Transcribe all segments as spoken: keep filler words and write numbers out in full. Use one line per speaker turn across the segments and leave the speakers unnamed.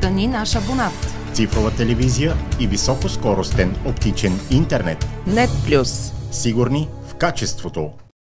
Стани наш абонат.
Цифрова телевизия и високоскоростен оптичен интернет.
Нет Плюс.
Сигурни в качеството.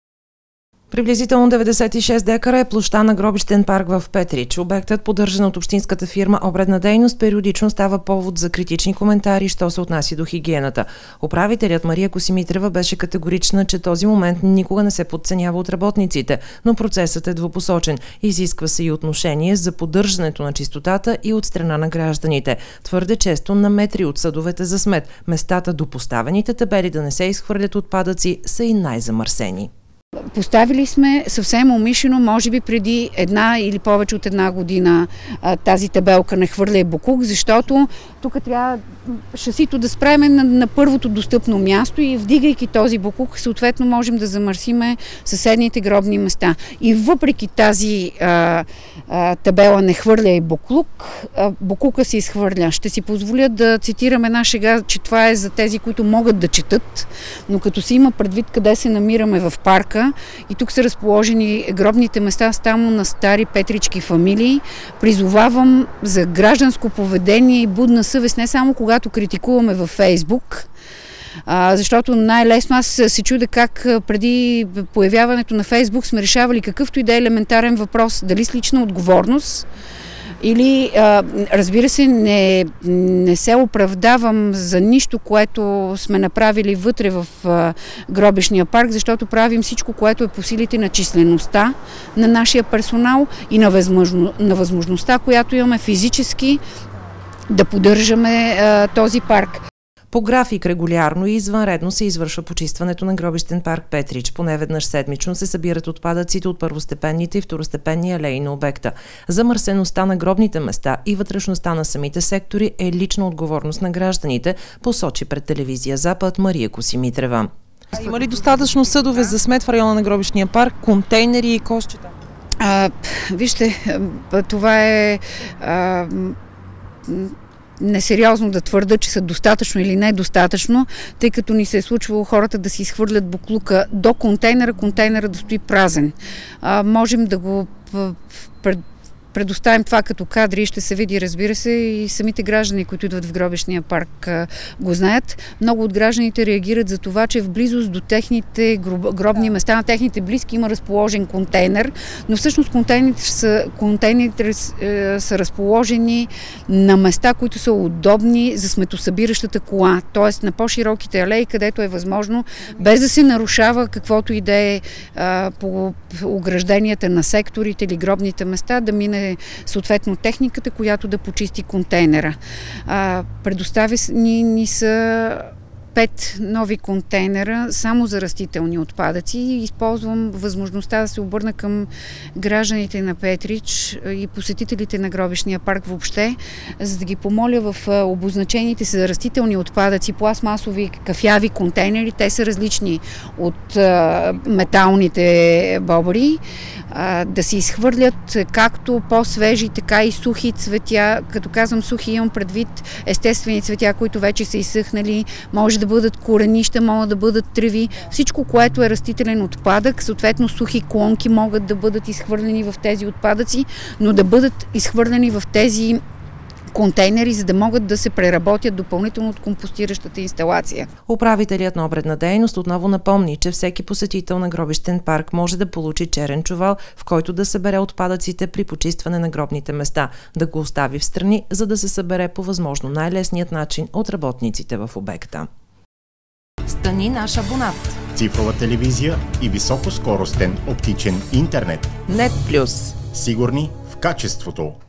Приблизително деветдесет и шест декара е площта на гробищен парк в Петрич. Обектът, поддържан от общинската фирма Обредна дейност, периодично става повод за критични коментари, що се отнася до хигиената. Управителят Мария Косимитрева беше категорична, че този момент никога не се подценява от работниците, но процесът е двупосочен. Изисква се и отношение за поддържането на чистотата и от страна на гражданите. Твърде често на метри от съдовете за смет, местата до поставените табели да не се изхвърлят отпадъци са и най-замърсени.
Поставили сме съвсем умишлено, може би преди една или повече от една година, тази табелка "Не хвърляй боклук", защото тук трябва шасито да спреме на, на първото достъпно място и вдигайки този боклук, съответно можем да замърсиме съседните гробни места. И въпреки тази а, а, табела "Не хвърляй боклук", а, боклука се изхвърля. Ще си позволя да цитирам една шега, че това е за тези, които могат да четат, но като се има предвид къде се намираме в парка, и тук са разположени гробните места само на стари петрички фамилии. Призовавам за гражданско поведение и будна съвест, не само когато критикуваме във Фейсбук, а, защото най-лесно аз се чудя как преди появяването на Фейсбук сме решавали какъвто и да е елементарен въпрос, дали с лична отговорност, или, а, разбира се, не, не се оправдавам за нищо, което сме направили вътре в а, гробищния парк, защото правим всичко, което е по силите на числеността на нашия персонал и на, възможно, на възможността, която имаме физически да поддържаме а, този парк.
По график регулярно и извънредно се извършва почистването на гробищен парк Петрич. Поне веднъж седмично се събират отпадъците от първостепенните и второстепенни алеи на обекта. Замърсеността на гробните места и вътрешността на самите сектори е лична отговорност на гражданите, посочи пред телевизия Запад Мария Косимитрева. Има ли достатъчно съдове за смет в района на гробищния парк, контейнери и кошчета?
А, вижте, това е... А, несериозно да твърда, че са достатъчно или недостатъчно, тъй като ни се е случвало хората да си изхвърлят боклука до контейнера, контейнера да стои празен. А, можем да го пред предоставим това като кадри и ще се види, разбира се, и самите граждани, които идват в гробищния парк, го знаят. Много от гражданите реагират за това, че в близост до техните гробни места, на техните близки има разположен контейнер, но всъщност контейнерите са, контейнерите са разположени на места, които са удобни за сметосъбиращата кола, т.е. на по-широките алеи, където е възможно, без да се нарушава каквото и да е по огражденията на секторите или гробните места, да мине съответно техниката, която да почисти контейнера. А, предоставя ни, ни са пет нови контейнера само за растителни отпадъци и използвам възможността да се обърна към гражданите на Петрич и посетителите на гробищния парк въобще, за да ги помоля в обозначените за растителни отпадъци, пластмасови, кафяви контейнери, те са различни от а, металните бобри, а, да се изхвърлят както по-свежи, така и сухи цветя. Като казвам сухи, имам предвид естествени цветя, които вече са изсъхнали, може да бъдат коренища, могат да бъдат треви. Всичко, което е растителен отпадък, съответно сухи клонки могат да бъдат изхвърлени в тези отпадъци, но да бъдат изхвърлени в тези контейнери, за да могат да се преработят допълнително от компостиращата инсталация.
Управителят на Обредна дейност отново напомни, че всеки посетител на гробищен парк може да получи черен чувал, в който да събере отпадъците при почистване на гробните места, да го остави в страни, за да се събере по възможно най-лесният начин от работниците в обекта. Стани наш абонат.
Цифрова телевизия и високоскоростен оптичен интернет.
Нет Плюс.
Сигурни в качеството.